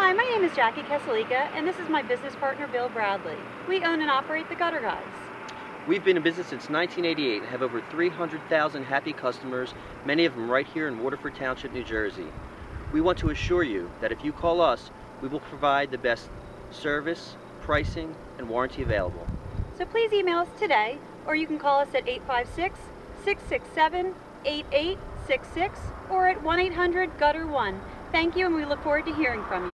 Hi, my name is Jackie Kesalika, and this is my business partner, Bill Bradley. We own and operate the Gutter Guys. We've been in business since 1988 and have over 300,000 happy customers, many of them right here in Waterford Township, New Jersey. We want to assure you that if you call us, we will provide the best service, pricing, and warranty available. So please email us today, or you can call us at 856-667-8866 or at 1-800-GUTTER1. Thank you, and we look forward to hearing from you.